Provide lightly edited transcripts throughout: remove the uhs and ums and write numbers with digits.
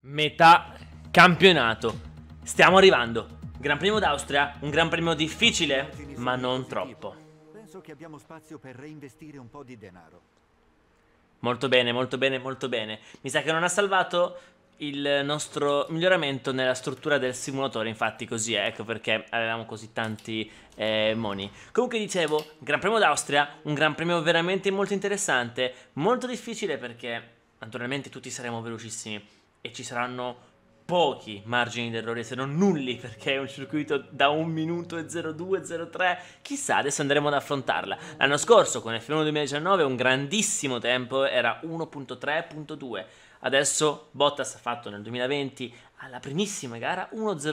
Metà campionato. Stiamo arrivando. Gran Premio d'Austria, un gran premio difficile, ma non troppo. Penso che abbiamo spazio per reinvestire un po' di denaro. Molto bene, molto bene, molto bene. Mi sa che non ha salvato il nostro miglioramento nella struttura del simulatore, infatti così è, ecco perché avevamo così tanti moni. Comunque dicevo, Gran Premio d'Austria, un gran premio veramente molto interessante, molto difficile perché naturalmente tutti saremo velocissimi e ci saranno pochi margini d'errore, se non nulli, perché è un circuito da 1 minuto e 02, 03, chissà, adesso andremo ad affrontarla. L'anno scorso con F1 2019 un grandissimo tempo era 1.3.2, adesso Bottas ha fatto nel 2020 alla primissima gara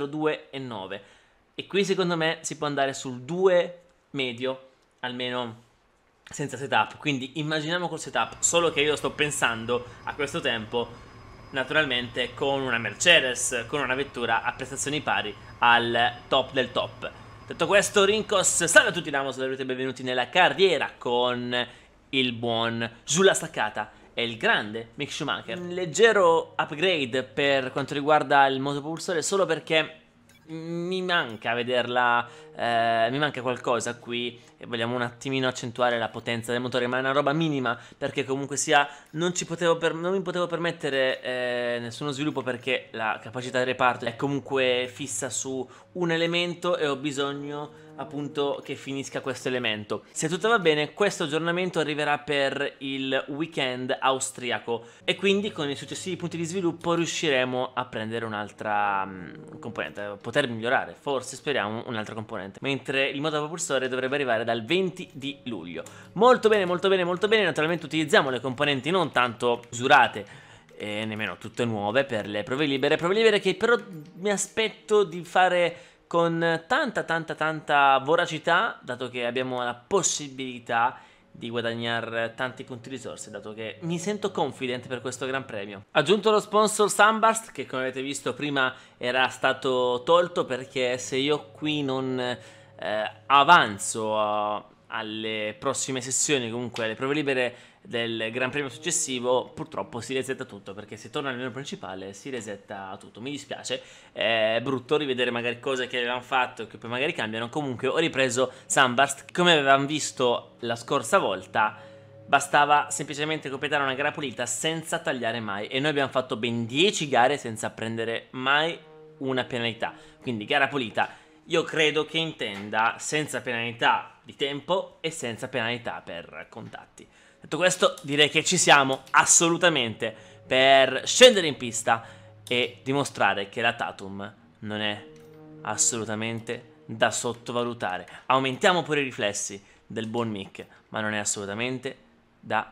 1.02.9 e qui secondo me si può andare sul 2 medio, almeno senza setup, quindi immaginiamo col setup, solo che io sto pensando a questo tempo naturalmente con una Mercedes, con una vettura a prestazioni pari al top del top. Detto questo, Rincos, salve a tutti, Ramos, e benvenuti nella carriera con il buon sulla staccata e il grande Mick Schumacher. Un leggero upgrade per quanto riguarda il motopropulsore, solo perché mi manca vederla, mi manca qualcosa qui e vogliamo un attimino accentuare la potenza del motore, ma è una roba minima perché comunque sia non mi potevo permettere nessuno sviluppo perché la capacità di reparto è comunque fissa su un elemento e ho bisogno appunto che finisca questo elemento. Se tutto va bene, questo aggiornamento arriverà per il weekend austriaco e quindi con i successivi punti di sviluppo riusciremo a prendere un'altra componente, poter migliorare, forse speriamo un'altra componente, mentre il motopropulsore dovrebbe arrivare dal 20 di luglio. Molto bene, molto bene, molto bene. Naturalmente utilizziamo le componenti non tanto usurate e nemmeno tutte nuove per le prove libere che però mi aspetto di fare con tanta voracità, dato che abbiamo la possibilità di guadagnare tanti punti risorse, dato che mi sento confident per questo gran premio. Aggiunto lo sponsor Sunburst, che come avete visto prima era stato tolto, perché se io qui non avanzo alle prossime sessioni, comunque alle prove libere del Gran Premio successivo, purtroppo si resetta tutto, perché se torna al menu principale si resetta tutto. Mi dispiace, è brutto rivedere magari cose che avevamo fatto e che poi magari cambiano. Comunque ho ripreso Sunburst, come avevamo visto la scorsa volta. Bastava semplicemente completare una gara pulita senza tagliare mai, e noi abbiamo fatto ben 10 gare senza prendere mai una penalità. Quindi gara pulita, io credo che intenda senza penalità di tempo e senza penalità per contatti. Detto questo, direi che ci siamo assolutamente per scendere in pista e dimostrare che la Tatum non è assolutamente da sottovalutare. Aumentiamo pure i riflessi del buon Mick, ma non è assolutamente da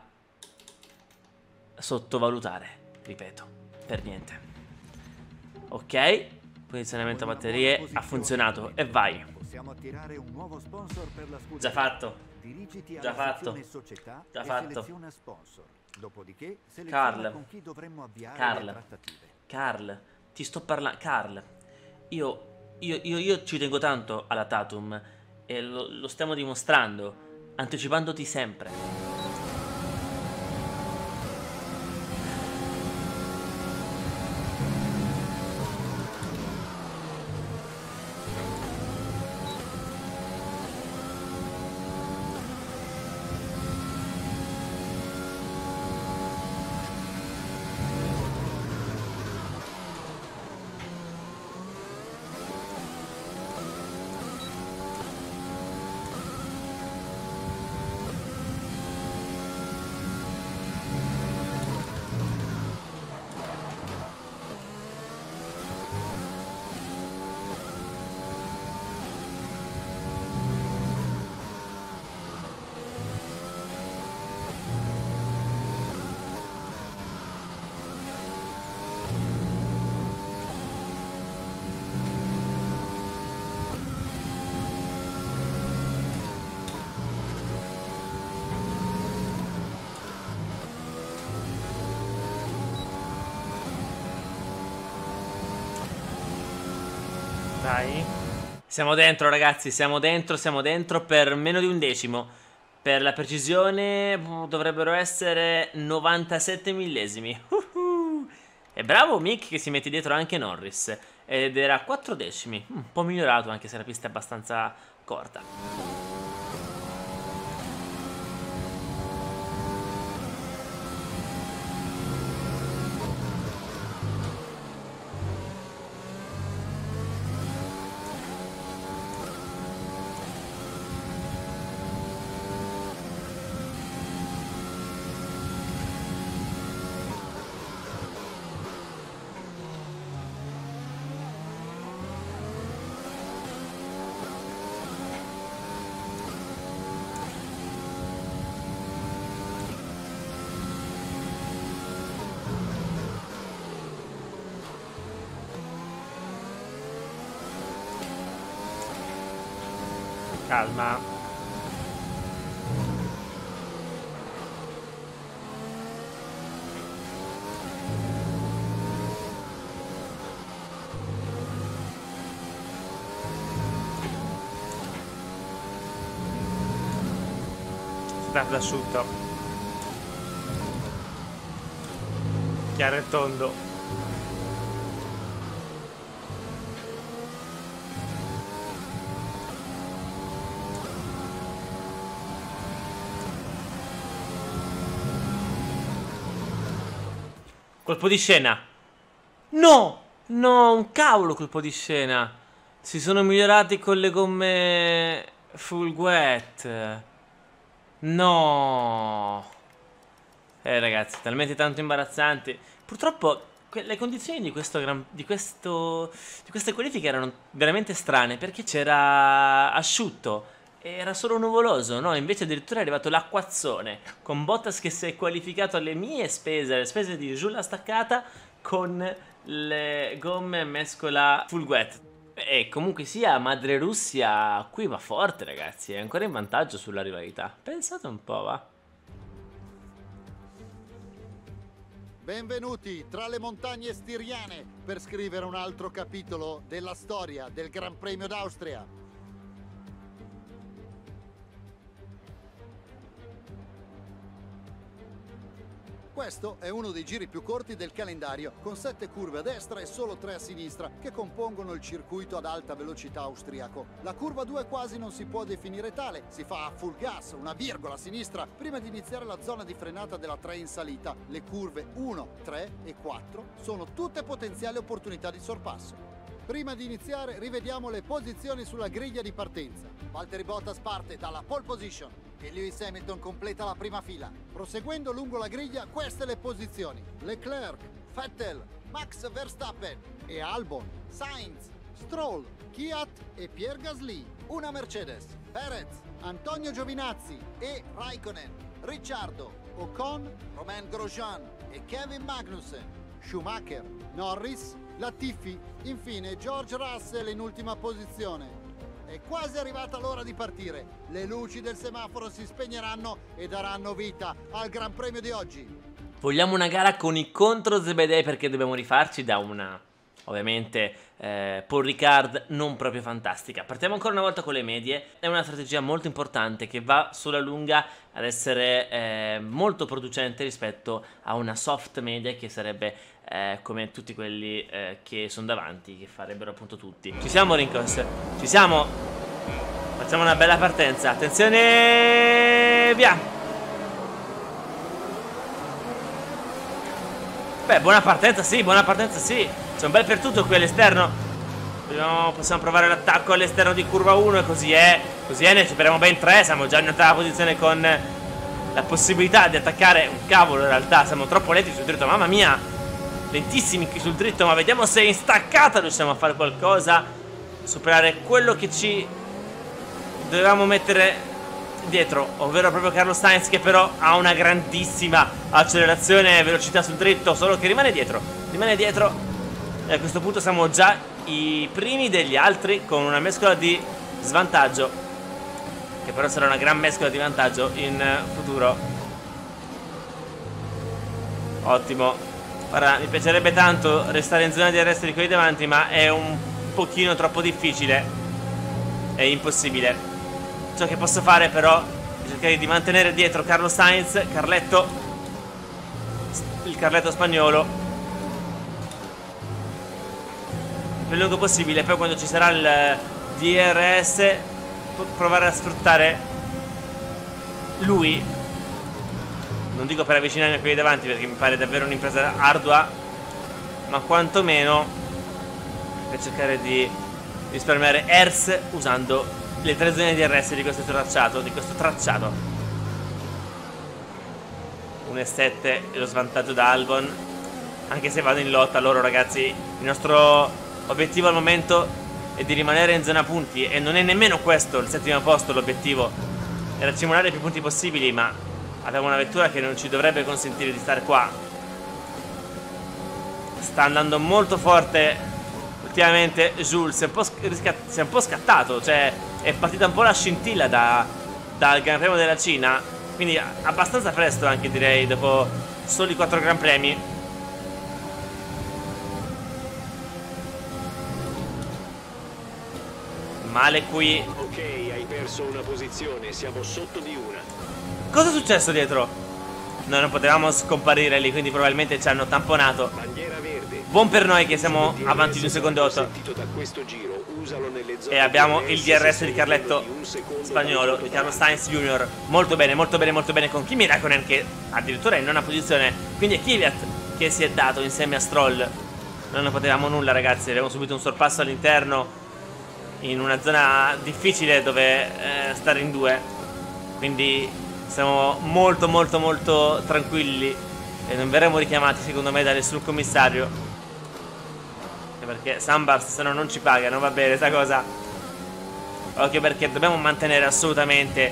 sottovalutare, ripeto, per niente. Ok, posizionamento a batterie ha funzionato e vai. Possiamo attirare un nuovo sponsor per la scuderia. Già fatto. Dirigiti Già alla fatto. sezione società Già e fatto. seleziona sponsor. Dopodiché seleziona Carl. con chi dovremmo avviare Carl. le trattative. Carl, ti sto parlando. Carl, io ci tengo tanto alla Tatum e lo stiamo dimostrando, anticipandoti sempre. Dai. Siamo dentro, ragazzi, siamo dentro per meno di un decimo. Per la precisione dovrebbero essere 97 millesimi. E bravo Mick che si mette dietro anche Norris. Ed era 4 decimi. Un po' migliorato anche se la pista è abbastanza corta. Calma. Start asciutto. Chiaro e tondo. Colpo di scena. No! No, un cavolo colpo di scena. Si sono migliorati con le gomme full wet. No. Ragazzi, talmente tanto imbarazzanti. Purtroppo le condizioni di queste qualifiche erano veramente strane, perché c'era asciutto. Era solo nuvoloso, no? Invece addirittura è arrivato l'acquazzone, con Bottas che si è qualificato alle mie spese, alle spese di Jules Staccata, con le gomme mescola full wet. E comunque sia, Madre Russia qui va forte, ragazzi, è ancora in vantaggio sulla rivalità. Pensate un po', va? Benvenuti tra le montagne stiriane per scrivere un altro capitolo della storia del Gran Premio d'Austria. Questo è uno dei giri più corti del calendario, con 7 curve a destra e solo 3 a sinistra, che compongono il circuito ad alta velocità austriaco. La curva 2 quasi non si può definire tale, si fa a full gas, una virgola a sinistra, prima di iniziare la zona di frenata della 3 in salita. Le curve 1, 3 e 4 sono tutte potenziali opportunità di sorpasso. Prima di iniziare rivediamo le posizioni sulla griglia di partenza. Valtteri Bottas parte dalla pole position e Lewis Hamilton completa la prima fila. Proseguendo lungo la griglia, queste le posizioni: Leclerc, Vettel, Max Verstappen e Albon, Sainz, Stroll, Kvyat e Pierre Gasly. Una Mercedes, Perez, Antonio Giovinazzi e Raikkonen, Ricciardo, Ocon, Romain Grosjean e Kevin Magnussen, Schumacher, Norris, Latifi, infine George Russell in ultima posizione. È quasi arrivata l'ora di partire. Le luci del semaforo si spegneranno e daranno vita al Gran Premio di oggi. Vogliamo una gara con i contro Zebedee, perché dobbiamo rifarci da una, ovviamente, Paul Ricard non proprio fantastica. Partiamo ancora una volta con le medie. È una strategia molto importante che va sulla lunga ad essere molto producente rispetto a una soft media che sarebbe come tutti quelli che sono davanti, che farebbero appunto tutti. Ci siamo, Rincos? Ci siamo? Facciamo una bella partenza. Attenzione, via! Beh, buona partenza sì, buona partenza sì. C'è un bel per tutto qui all'esterno. Possiamo provare l'attacco all'esterno di curva 1 e così è. Così è, ne superiamo ben 3. Siamo già in ottava posizione con la possibilità di attaccare un cavolo. In realtà siamo troppo lenti sul dritto, mamma mia. Lentissimi qui sul dritto, ma vediamo se in staccata riusciamo a fare qualcosa. Superare quello che ci dovevamo mettere dietro, ovvero proprio Carlos Sainz, che però ha una grandissima accelerazione e velocità sul dritto, solo che rimane dietro e a questo punto siamo già i primi degli altri con una mescola di svantaggio, che però sarà una gran mescola di vantaggio in futuro. Ottimo. Ora mi piacerebbe tanto restare in zona di arresto di quelli davanti, ma è un pochino troppo difficile, è impossibile. Ciò che posso fare però è cercare di mantenere dietro Carlos Sainz, il Carletto spagnolo, più lungo possibile. Poi quando ci sarà il DRS provare a sfruttare lui. Non dico per avvicinarmi a quelli davanti, perché mi pare davvero un'impresa ardua, ma quantomeno per cercare di risparmiare ERS usando le 3 zone di DRS di questo tracciato. 1,7 e lo svantaggio da Albon. Anche se vado in lotta loro, ragazzi, il nostro obiettivo al momento è di rimanere in zona punti, e non è nemmeno questo il 7° posto. L'obiettivo era accumulare più punti possibili, ma abbiamo una vettura che non ci dovrebbe consentire di stare qua. Sta andando molto forte ultimamente Jules, si è un po' scattato, cioè è partita un po' la scintilla dal Gran Premio della Cina, quindi abbastanza presto anche, direi, dopo soli 4 Gran Premi. Male qui. Ok, hai perso una posizione, siamo sotto di una. Cosa è successo dietro? Noi non potevamo scomparire lì, quindi probabilmente ci hanno tamponato. Bandiera verde. Buon per noi che siamo avanti di 1 secondo 8. E abbiamo il DRS di Carletto spagnolo, di Carlos Sainz Jr. Molto bene, molto bene, molto bene, con Kimi Räikkönen che addirittura è in 9ª posizione. Quindi è Kvyat che si è dato insieme a Stroll. Noi non potevamo nulla, ragazzi, abbiamo subito un sorpasso all'interno in una zona difficile dove stare in 2. Quindi siamo molto molto molto tranquilli e non verremo richiamati, secondo me, da nessun commissario, perché Sambars se no non ci paga, non va bene sta cosa. Occhio, perché dobbiamo mantenere assolutamente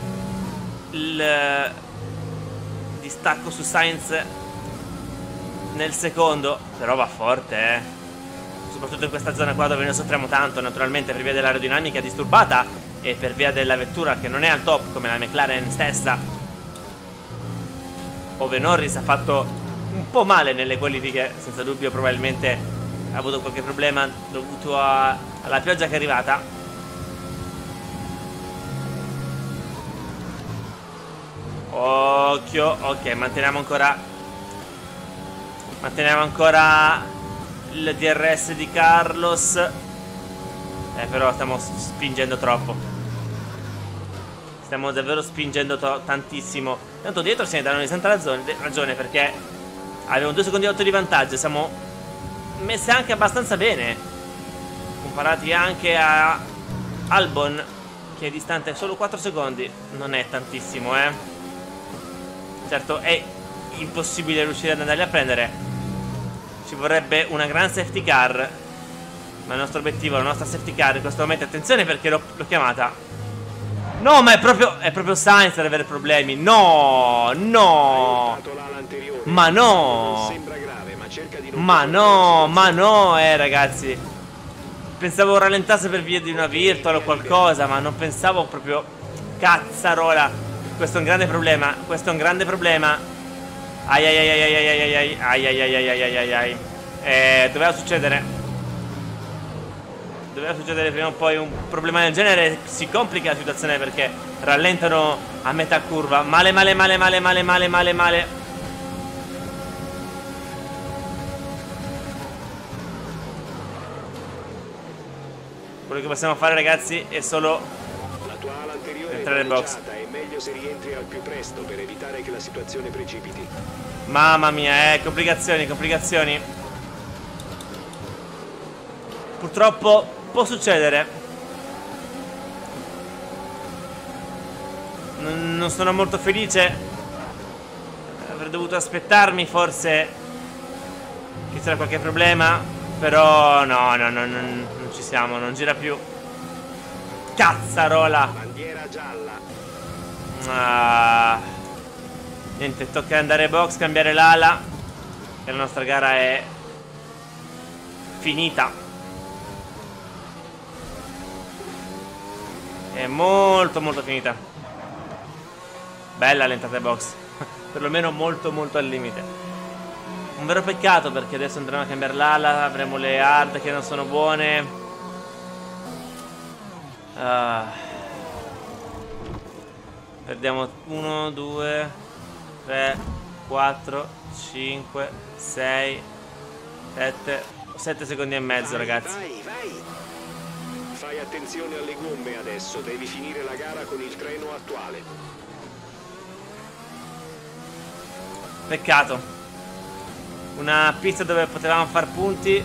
il distacco su Sainz nel secondo. Però va forte, soprattutto in questa zona qua dove ne soffriamo tanto, naturalmente, per via dell'aerodinamica disturbata e per via della vettura che non è al top, come la McLaren stessa, ove Norris ha fatto un po' male nelle qualifiche, senza dubbio. Probabilmente ha avuto qualche problema dovuto alla pioggia che è arrivata. Occhio. Ok, manteniamo ancora il DRS di Carlos. Però stiamo spingendo troppo. Stiamo davvero spingendo tantissimo. Tanto dietro se ne danno di santa ragione, perché abbiamo 2 secondi e 8 di vantaggio. Siamo messi anche abbastanza bene, comparati anche a Albon, che è distante solo 4 secondi. Non è tantissimo, Certo, è impossibile riuscire ad andarli a prendere. Ci vorrebbe una gran safety car, ma il nostro obiettivo, la nostra safety car in questo momento, attenzione perché l'ho chiamata. No, ma è proprio Sainz ad avere problemi. No, ma no, ragazzi, pensavo rallentasse per via di una virtual o qualcosa, ma non pensavo proprio. Cazzarola, questo è un grande problema. Ai. Doveva succedere prima o poi un problema del genere. Si complica la situazione perché rallentano a metà curva. Male. Quello che possiamo fare, ragazzi, è solo entrare nel box. È meglio se rientri al più presto per evitare che la situazione precipiti. Mamma mia, complicazioni. Purtroppo può succedere. Non sono molto felice. Avrei dovuto aspettarmi forse che c'era qualche problema. Però no, non ci siamo, non gira più. Cazzarola. Bandiera gialla. Niente, tocca andare box, cambiare l'ala, e la nostra gara è finita. È molto finita. Bella l'entrata box. Perlomeno molto al limite. Un vero peccato, perché adesso andremo a cambiare l'ala, avremo le hard che non sono buone. Perdiamo 1, 2, 3, 4, 5, 6, 7, 7 secondi e mezzo, Vai, ragazzi. vai, vai. Fai attenzione alle gomme adesso, devi finire la gara con il treno attuale. Peccato. Una pista dove potevamo far punti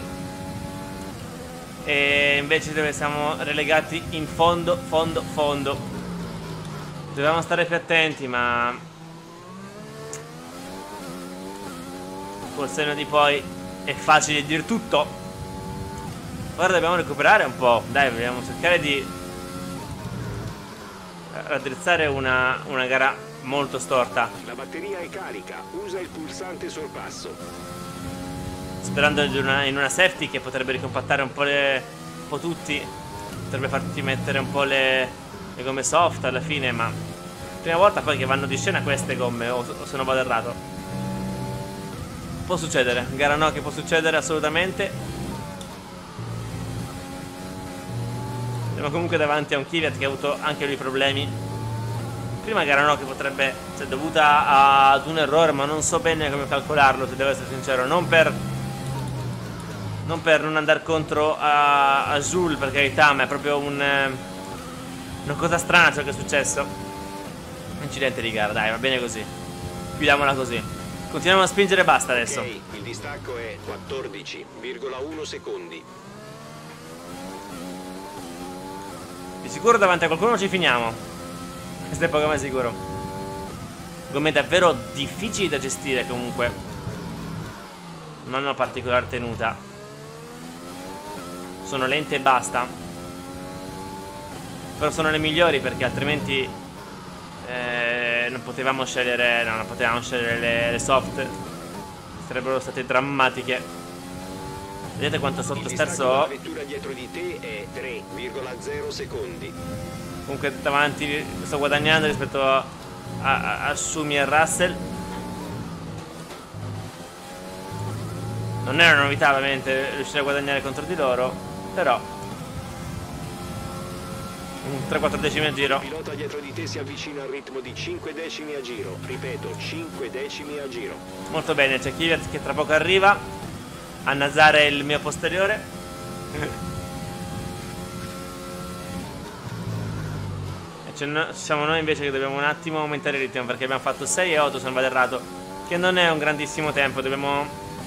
e invece dove siamo relegati in fondo. Dovevamo stare più attenti, ma col senno di poi è facile dir tutto. Ora dobbiamo recuperare un po'. Dai, dobbiamo cercare di raddrizzare una gara molto storta. La batteria è carica, usa il pulsante sorpasso. Sperando in una safety che potrebbe ricompattare un po' tutti. Potrebbe farti mettere un po' le gomme soft alla fine, ma prima volta poi che vanno di scena queste gomme, o se non vado errato. Può succedere, gara no, che può succedere assolutamente. Siamo comunque davanti a un Kvyat che ha avuto anche lui problemi. Prima gara no, che potrebbe essere dovuta ad un errore, ma non so bene come calcolarlo, se devo essere sincero. Non per non andare contro a Jules, per carità, ma è proprio una cosa strana ciò che è successo. Incidente di gara, dai, va bene così. Chiudiamola così. Continuiamo a spingere e basta adesso. Ok, il distacco è 14,1 secondi. Di sicuro davanti a qualcuno ci finiamo. Questo è poco ma sicuro. Gomme davvero difficili da gestire comunque. Non hanno particolare tenuta. Sono lente e basta. Però sono le migliori perché altrimenti non potevamo scegliere. No, non potevamo scegliere le soft. Sarebbero state drammatiche. Vedete quanto sottosterzo ho. La vettura dietro di te è 3,0 secondi. Comunque davanti sto guadagnando rispetto a Sumi e Russell. Non è una novità ovviamente riuscire a guadagnare contro di loro, però un 3-4 decimi a giro. Il pilota dietro di te si avvicina al ritmo di 5 decimi a giro. Ripeto, 5 decimi a giro. Molto bene, c'è Kvyat che tra poco arriva a nasare il mio posteriore. E siamo noi invece che dobbiamo un attimo aumentare il ritmo, perché abbiamo fatto 6 e 8 se non vado errato, che non è un grandissimo tempo. Dobbiamo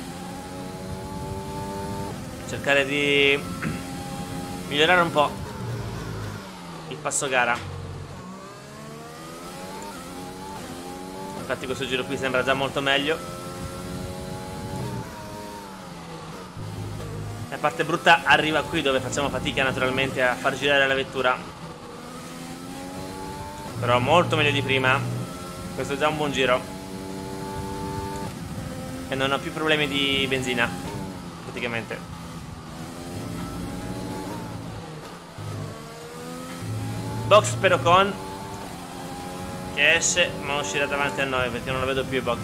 cercare di migliorare un po' il passo gara. Infatti questo giro qui sembra già molto meglio. La parte brutta arriva qui, dove facciamo fatica naturalmente a far girare la vettura. Però molto meglio di prima. Questo è già un buon giro. E non ho più problemi di benzina praticamente. Box per Ocon, che esce ma uscirà davanti a noi perché non lo vedo più il box.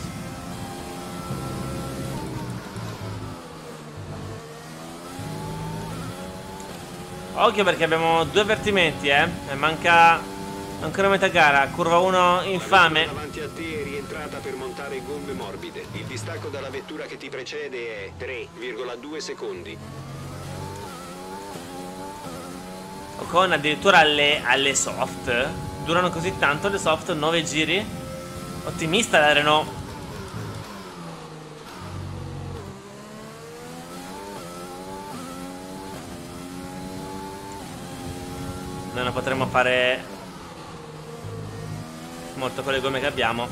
Occhio perché abbiamo 2 avvertimenti, e manca ancora metà gara. Curva 1 infame. Davanti a te è rientrata per montare gomme morbide. Il distacco dalla vettura che ti precede è 3,2 secondi. Ocon addirittura alle soft. Durano così tanto le soft? 9 giri? Ottimista la Renault. Noi non potremmo fare molto con le gomme che abbiamo.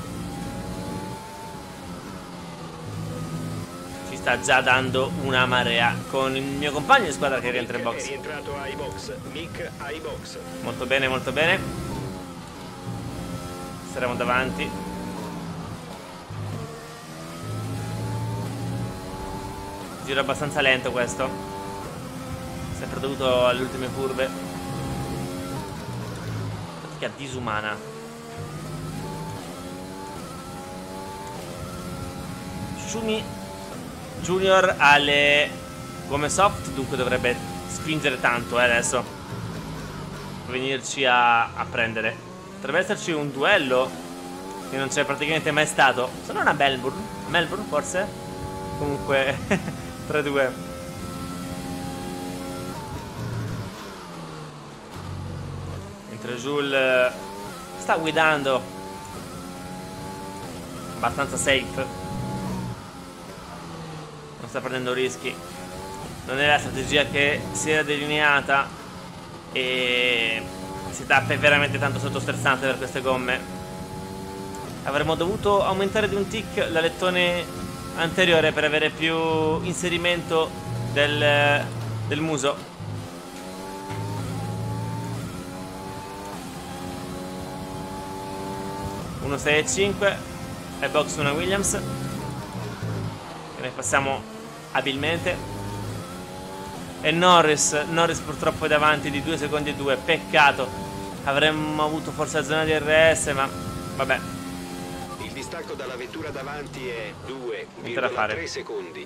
Ci sta già dando una marea. Con il mio compagno di squadra che rientra in box. È rientrato ai box. Mick ai box. Molto bene, molto bene. Saremo davanti. Giro abbastanza lento questo. Sempre dovuto alle ultime curve. Fatica disumana. Shumi Junior ha le gomme soft, dunque dovrebbe spingere tanto adesso per venirci a prendere. Potrebbe esserci un duello che non c'è praticamente mai stato, se non a Melbourne forse. Comunque 3-2. Jules sta guidando abbastanza safe, non sta prendendo rischi, non è la strategia che si era delineata e si tappa veramente tanto sottosterzante per queste gomme. Avremmo dovuto aumentare di un tick l'alettone anteriore per avere più inserimento del muso. Uno 6,5 e box una Williams, che ne passiamo abilmente. E Norris purtroppo è davanti di 2 secondi e 2. Peccato, avremmo avuto forse la zona di RS, ma vabbè. Il distacco dalla vettura davanti è 2,3 secondi.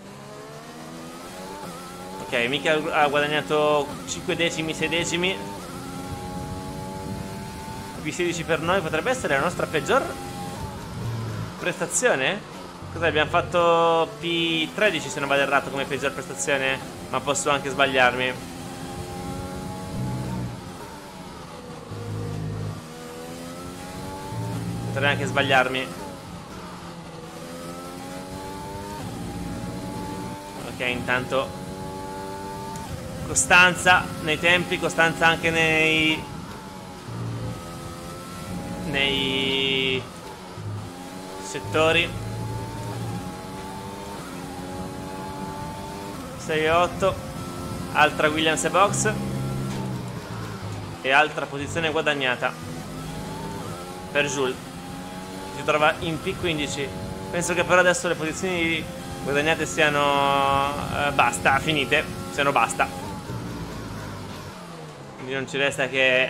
Ok, Mick ha guadagnato 5 decimi, 6 decimi. P16 per noi potrebbe essere la nostra peggior prestazione? Cos'è? Abbiamo fatto P13 se non vado errato come peggior prestazione, ma posso anche sbagliarmi. Potrei anche sbagliarmi. Ok, intanto costanza nei tempi, costanza anche nei settori. 6-8, altra Williams e box e altra posizione guadagnata per Jules, si trova in P15. Penso che però adesso le posizioni guadagnate siano basta, finite, siano basta, quindi non ci resta che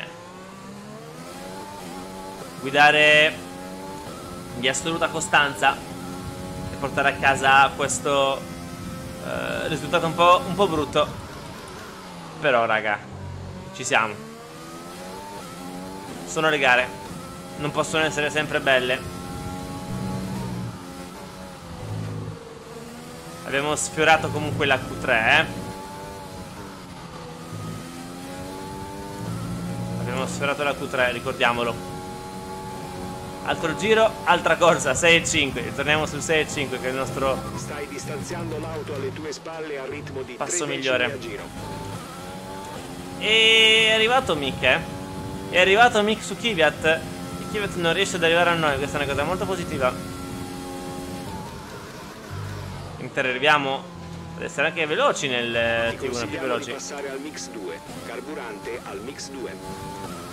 guidare di assoluta costanza e portare a casa questo risultato un po' brutto. Però raga, ci siamo. Sono le gare, non possono essere sempre belle. Abbiamo sfiorato comunque la Q3, Abbiamo sfiorato la Q3, ricordiamolo. Altro giro, altra corsa, 6,5. Torniamo sul 6,5 che è il nostro Stai distanziando l'auto alle tue spalle a ritmo di passo 3 migliore. decimi a giro. E è arrivato Mick, È arrivato Mick su Kvyat. E Kvyat non riesce ad arrivare a noi, questa è una cosa molto positiva. Arriviamo ad essere anche veloci nel Ti T1, più consigliamo veloci. di passare al mix 2, carburante al mix 2.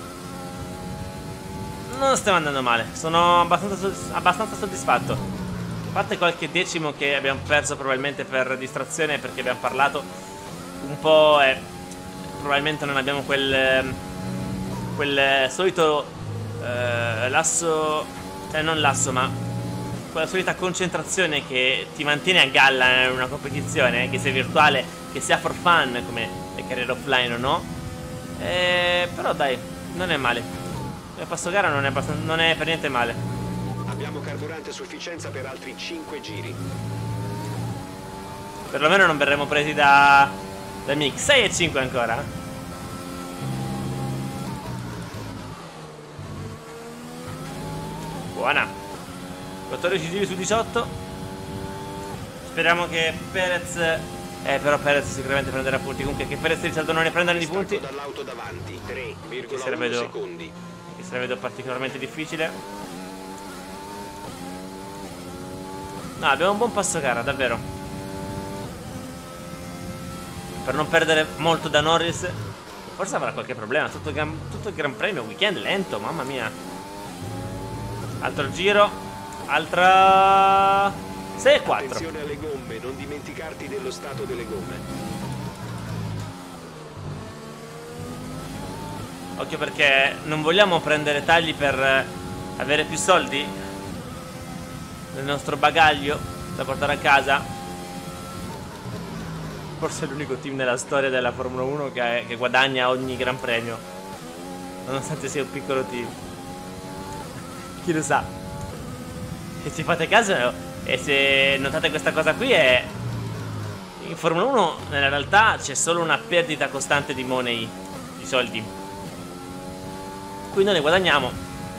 Non stiamo andando male, sono abbastanza soddisfatto. A parte qualche decimo che abbiamo perso probabilmente per distrazione, perché abbiamo parlato un po' e probabilmente non abbiamo quel solito lasso, non lasso ma quella solita concentrazione che ti mantiene a galla in una competizione, che sia virtuale, che sia for fun come le carriere offline o no. Però dai, non è male. Il passo gara non è per niente male. Abbiamo carburante a sufficienza per altri 5 giri. Perlomeno non verremo presi da Mick. 6,5 ancora. Buona. 14 giri su 18. Speriamo che Perez però Perez sicuramente prenderà punti. Comunque che Perez di saldo non ne prendano di punti, Dall'auto davanti, 3,1 che secondi. se la vedo particolarmente difficile. No, abbiamo un buon passo gara, davvero. Per non perdere molto da Norris. Forse avrà qualche problema. Tutto il Gran Premio, weekend lento, mamma mia. Altro giro. Altra 6,4. Attenzione alle gomme, non dimenticarti dello stato delle gomme. Occhio perché non vogliamo prendere tagli per avere più soldi nel nostro bagaglio da portare a casa. Forse è l'unico team nella storia della Formula 1 che guadagna ogni Gran Premio, nonostante sia un piccolo team. Chi lo sa? E se fate caso e se notate questa cosa qui, è in Formula 1 nella realtà c'è solo una perdita costante di money, di soldi. Qui noi ne guadagniamo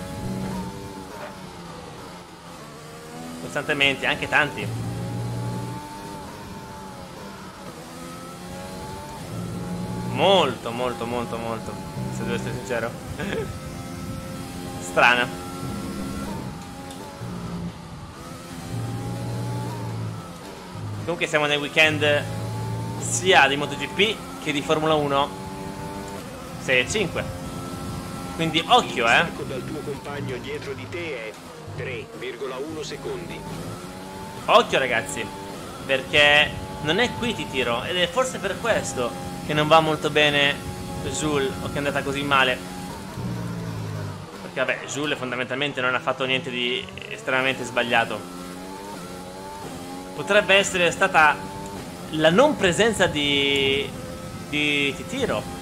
costantemente, anche tanti. Molto, molto, molto, molto, se devo essere sincero. Strana. Comunque siamo nel weekend sia di MotoGP che di Formula 1 6 e 5. Quindi occhio, Il distacco dal tuo compagno dietro di te è 3,1 secondi. Occhio ragazzi, perché non è qui Titiro, ed è forse per questo che non va molto bene Jules, o che è andata così male. Perché vabbè, Jules fondamentalmente non ha fatto niente di estremamente sbagliato. Potrebbe essere stata la non presenza di Titiro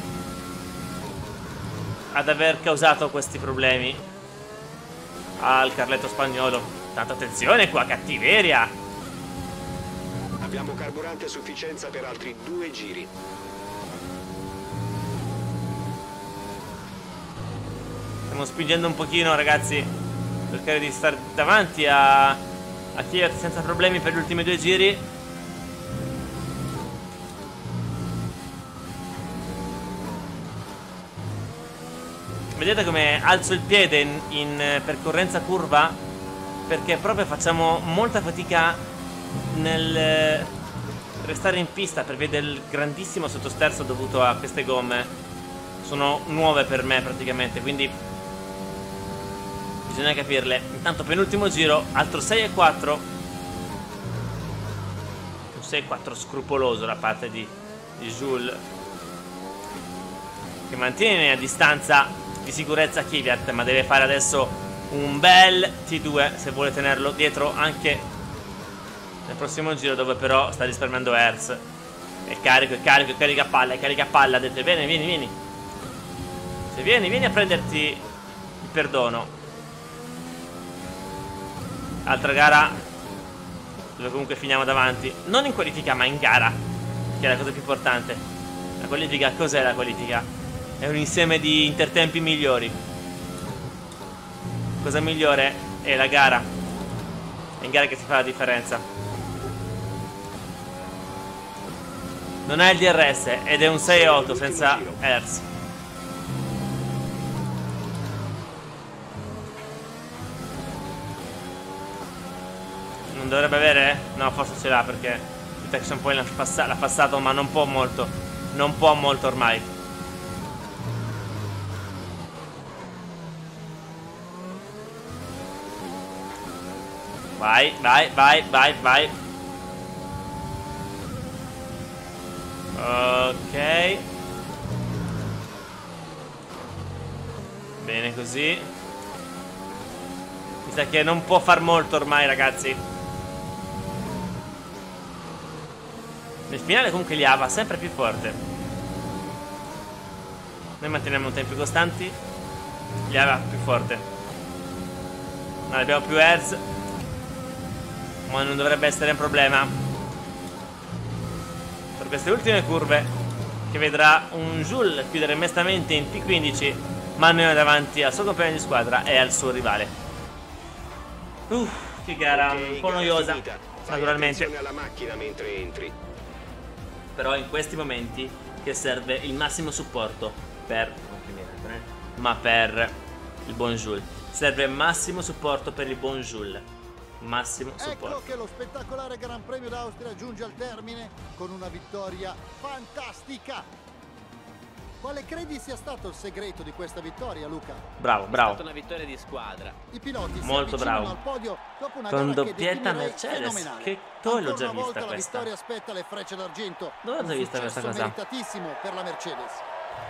ad aver causato questi problemi al Carletto spagnolo. Tanta attenzione qua, cattiveria. Abbiamo carburante a sufficienza per altri 2 giri. Stiamo spingendo un pochino ragazzi, cercare di stare davanti a Kvyat senza problemi per gli ultimi 2 giri. Vedete come alzo il piede in percorrenza curva, perché proprio facciamo molta fatica nel restare in pista per vedere il grandissimo sottosterzo dovuto a queste gomme. Sono nuove per me praticamente, quindi bisogna capirle. Intanto penultimo giro, altro 6 e 4. Un 6 e 4 scrupoloso da parte di Jules, che mantiene a distanza di sicurezza Kvyat, ma deve fare adesso un bel T2 se vuole tenerlo dietro anche nel prossimo giro, dove però sta risparmiando Hertz. E carica palla, ha detto bene, vieni. Se vieni a prenderti il perdono. Altra gara dove comunque finiamo davanti, non in qualifica ma in gara, che è la cosa più importante. La qualifica, cos'è la qualifica? È un insieme di intertempi migliori. Cosa migliore è la gara. È in gara che si fa la differenza. Non è il DRS ed è un 6-8 senza Hertz. Non dovrebbe avere? No, forse ce l'ha, perché il Traction Point l'ha passato, ma non può molto. Non può molto ormai. Vai. Ok. Bene così. Mi sa che non può far molto ormai, ragazzi. Nel finale comunque li va sempre più forte. Noi manteniamo tempi costanti. Li va più forte. Non abbiamo più Hertz, ma non dovrebbe essere un problema per queste ultime curve, che vedrà un Jules chiudere mestamente in P15, ma almeno davanti al suo compagno di squadra e al suo rivale. Che gara un po' noiosa, naturalmente. Alla macchina mentre entri. Però in questi momenti che serve il massimo supporto per il buon Jules. Serve massimo supporto per il buon Jules. Massimo supporto. Ecco che lo spettacolare Gran Premio d'Austria giunge al termine con una vittoria fantastica. Quale credi sia stato il segreto di questa vittoria, Luca? Bravo. È stata una vittoria di squadra. I piloti Molto si bravo. al podio dopo una Con gara che doppietta definirei Mercedes. fenomenale. Che dove l'ho già Ancora una vista volta questa? La vittoria aspetta le frecce d'argento. Dove l'ho già vista questa cosa? Meritatissimo per la Mercedes.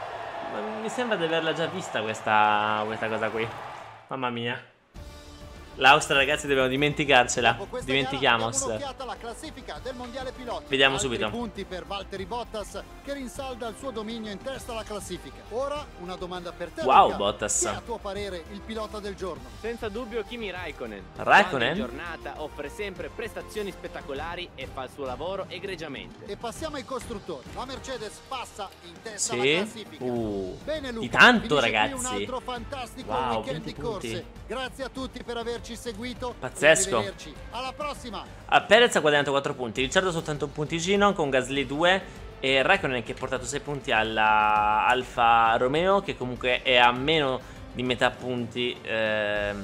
Ma mi sembra di averla già vista questa cosa qui. Mamma mia. L'Austria, ragazzi, dobbiamo dimenticarcela. Dopo questa Dimentichiamos. gara, diamo un'occhiata alla classifica del mondiale piloti. Vediamo Altri subito. punti per Valtteri Bottas, che rinsalda il suo dominio in testa alla classifica. Ora una domanda per te. Wow, Luca. Bottas. Chi è a tuo parere il pilota del giorno? Senza dubbio Kimi Raikkonen. Raikkonen? Quando in giornata offre sempre prestazioni spettacolari e fa il suo lavoro egregiamente. E passiamo ai costruttori. La Mercedes passa in testa alla Sì. classifica. Bene, Luca, Di tanto, finisce qui ragazzi. un altro fantastico Wow, weekend 20 di corse. punti. Grazie a tutti per averci seguito. Pazzesco. Arrivederci. Alla prossima. Perez ha guadagnato 4 punti, Ricciardo soltanto un punticino con Gasly 2 e Raikkonen che ha portato 6 punti alla Alfa Romeo, che comunque è a meno di metà punti da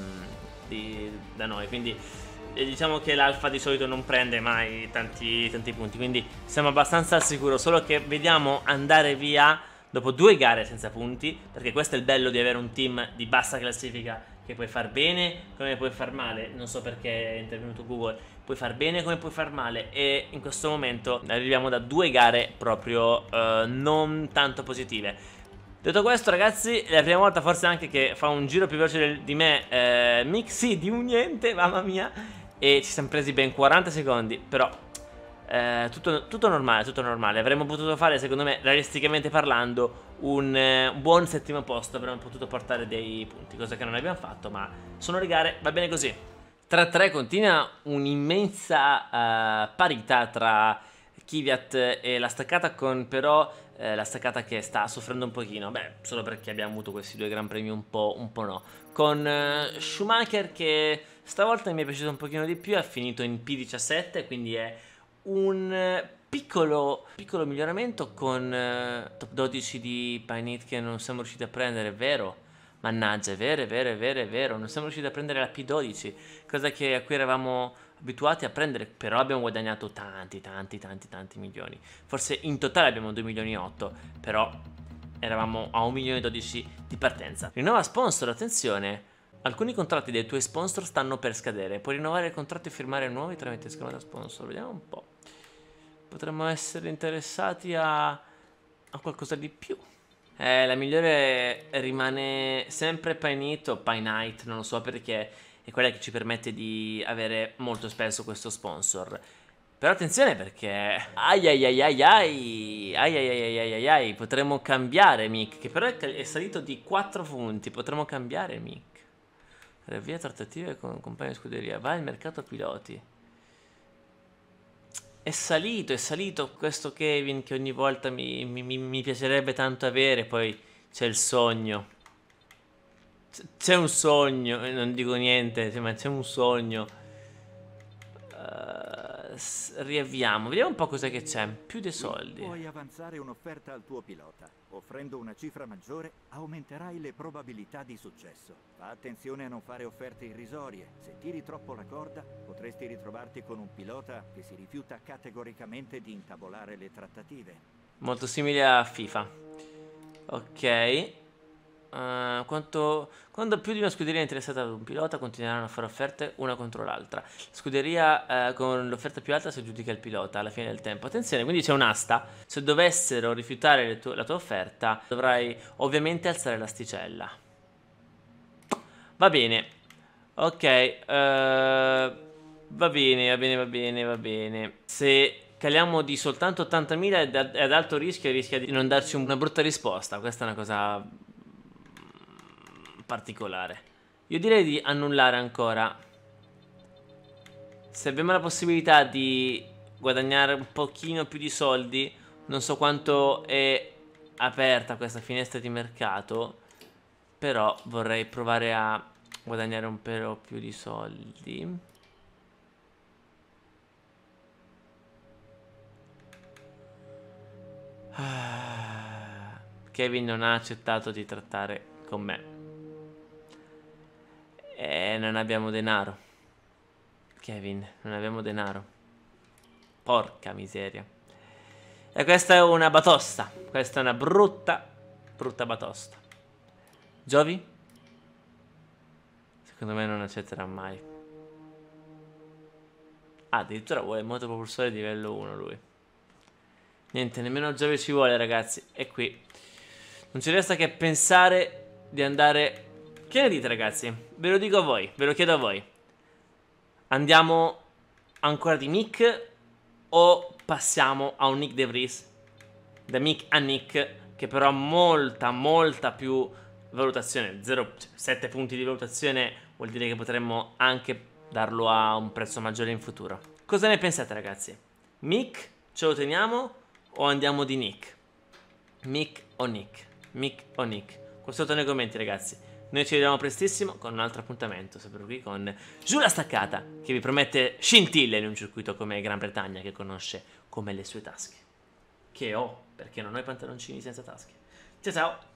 noi, quindi diciamo che l'Alfa di solito non prende mai tanti punti, quindi siamo abbastanza al sicuro, solo che vediamo andare via dopo 2 gare senza punti, perché questo è il bello di avere un team di bassa classifica che puoi far bene come puoi far male. Non so perché è intervenuto Google. Puoi far bene come puoi far male, e in questo momento arriviamo da 2 gare proprio non tanto positive. Detto questo, ragazzi, è la prima volta forse anche che fa un giro più veloce di me Mick, sì, di un niente, mamma mia. E ci siamo presi ben 40 secondi, però tutto normale, tutto normale. Avremmo potuto fare, secondo me, realisticamente parlando, un buon settimo posto. Avremmo potuto portare dei punti, cosa che non abbiamo fatto, ma sono le gare, va bene così. Tra 3 continua un'immensa parità tra Kvyat e la staccata, con però la staccata che sta soffrendo un pochino. Beh, solo perché abbiamo avuto questi 2 gran premi un po' no. Con Schumacher, che stavolta mi è piaciuto un pochino di più, ha finito in P17, quindi è un piccolo miglioramento. Con top 12 di Painit che non siamo riusciti a prendere, è vero. Mannaggia, è vero, non siamo riusciti a prendere la P12, cosa a cui eravamo abituati a prendere, però abbiamo guadagnato tanti milioni. Forse in totale abbiamo 2 milioni e 8, però eravamo a 1 milione e 12 di partenza. Rinnova sponsor, attenzione, alcuni contratti dei tuoi sponsor stanno per scadere, puoi rinnovare il contratto e firmare nuovi tramite schema da sponsor. Vediamo un po', potremmo essere interessati a qualcosa di più. La migliore rimane sempre Painit o Painite, non lo so, perché è quella che ci permette di avere molto spesso questo sponsor. Però attenzione, perché ai, potremmo cambiare Mick, che però è salito di 4 punti. Potremmo cambiare Mick. Via trattative con compagni di scuderia. Va al mercato piloti. È salito questo Kevin, che ogni volta mi piacerebbe tanto avere. Poi c'è il sogno. C'è un sogno, non dico niente, ma c'è un sogno. Riavviamo, vediamo un po' cos'è che c'è. Più dei soldi. Puoi avanzare un'offerta al tuo pilota. Offrendo una cifra maggiore, aumenterai le probabilità di successo. Fa attenzione a non fare offerte irrisorie. Se tiri troppo la corda, potresti ritrovarti con un pilota che si rifiuta categoricamente di intavolare le trattative. Molto simile a FIFA. Ok. Quando più di una scuderia è interessata ad un pilota, continueranno a fare offerte una contro l'altra. La scuderia con l'offerta più alta si aggiudica il pilota alla fine del tempo. Attenzione, quindi c'è un'asta. Se dovessero rifiutare la tua offerta, dovrai ovviamente alzare l'asticella. Va bene. Ok. Va bene. Se caliamo di soltanto 80.000 è ad alto rischio, rischia di non darci una brutta risposta. Questa è una cosa particolare. Io direi di annullare ancora. Se abbiamo la possibilità di guadagnare un pochino più di soldi, non so quanto è aperta questa finestra di mercato, però vorrei provare a guadagnare un po' più di soldi. Kevin non ha accettato di trattare con me. Non abbiamo denaro. Kevin, non abbiamo denaro. Porca miseria. E questa è una batosta. Questa è una brutta batosta. Giovi? Secondo me non accetterà mai. Addirittura vuole motopropulsore livello 1 lui. Niente, nemmeno Giovi ci vuole, ragazzi. E qui non ci resta che pensare di andare. Che ne dite, ragazzi? Ve lo dico a voi, ve lo chiedo a voi. Andiamo ancora di Mick o passiamo a un Nick De Vries? Da Mick a Nick, che però ha molta più valutazione. 7 punti di valutazione vuol dire che potremmo anche darlo a un prezzo maggiore in futuro. Cosa ne pensate, ragazzi? Mick ce lo teniamo o andiamo di Nick? Mick o Nick? Mick o Nick? Qua sotto nei commenti, ragazzi. Noi ci vediamo prestissimo con un altro appuntamento, sempre qui con Giù la Staccata, che vi promette scintille in un circuito come Gran Bretagna, che conosce come le sue tasche. Che ho, perché non ho i pantaloncini senza tasche. Ciao ciao!